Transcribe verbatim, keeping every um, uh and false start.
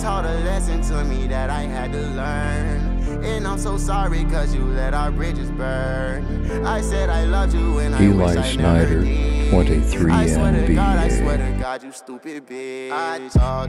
taught a lesson to me that I had to learn. And I'm so sorry cause you let our bridges burn. I said I loved you and I wish I never did. twenty-three I swear to N B A. God, I swear to God, you stupid bitch. I